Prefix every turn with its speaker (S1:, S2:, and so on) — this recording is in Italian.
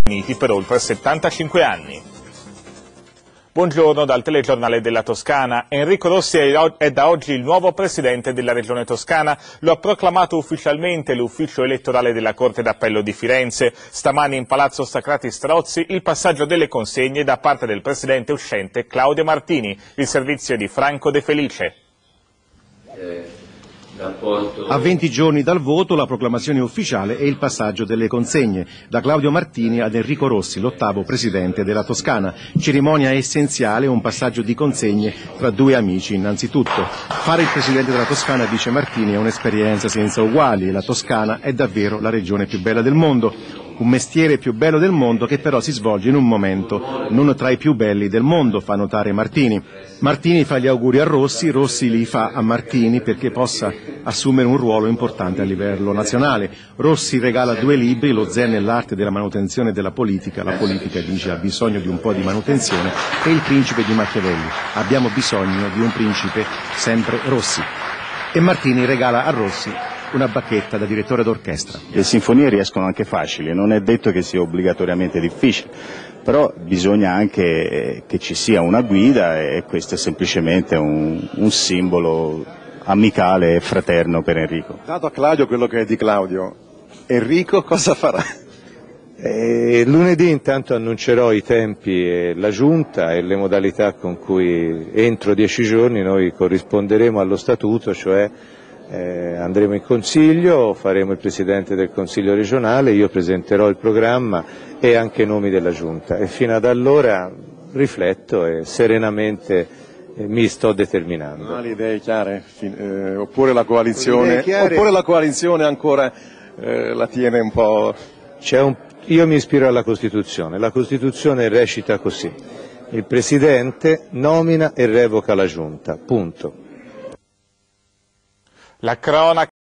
S1: Uniti per oltre 75 anni. Buongiorno dal telegiornale della Toscana. Enrico Rossi è da oggi il nuovo presidente della Regione Toscana. Lo ha proclamato ufficialmente l'ufficio elettorale della Corte d'Appello di Firenze. Stamani in Palazzo Sacrati Strozzi il passaggio delle consegne da parte del presidente uscente Claudio Martini, il servizio di Franco De Felice.
S2: A 20 giorni dal voto la proclamazione ufficiale e il passaggio delle consegne da Claudio Martini ad Enrico Rossi, l'ottavo presidente della Toscana. Cerimonia essenziale, un passaggio di consegne tra due amici innanzitutto. Fare il presidente della Toscana, dice Martini, è un'esperienza senza uguali e la Toscana è davvero la regione più bella del mondo. Un mestiere più bello del mondo che però si svolge in un momento non tra i più belli del mondo, fa notare Martini. Martini fa gli auguri a Rossi, Rossi li fa a Martini perché possa assumere un ruolo importante a livello nazionale. Rossi regala 2 libri, Lo Zen e l'arte della manutenzione della politica. La politica, dice, ha bisogno di un po' di manutenzione, e Il principe di Machiavelli. Abbiamo bisogno di un principe, sempre Rossi. E Martini regala a Rossi una bacchetta da direttore d'orchestra.
S3: Le sinfonie riescono anche facili, non è detto che sia obbligatoriamente difficile, però bisogna anche che ci sia una guida, e questo è semplicemente un simbolo amicale e fraterno per Enrico.
S4: Dato a Claudio quello che è di Claudio, Enrico cosa farà?
S5: Lunedì intanto annuncerò i tempi e la giunta e le modalità con cui entro 10 giorni noi corrisponderemo allo statuto, cioè andremo in consiglio, faremo il presidente del consiglio regionale, io presenterò il programma e anche i nomi della giunta, e fino ad allora rifletto e serenamente mi sto determinando.
S4: Non ha le idee chiare? Oppure la coalizione ancora la tiene un po'?
S5: Io mi ispiro alla Costituzione, la Costituzione recita così: il presidente nomina e revoca la giunta, punto.
S1: La cronaca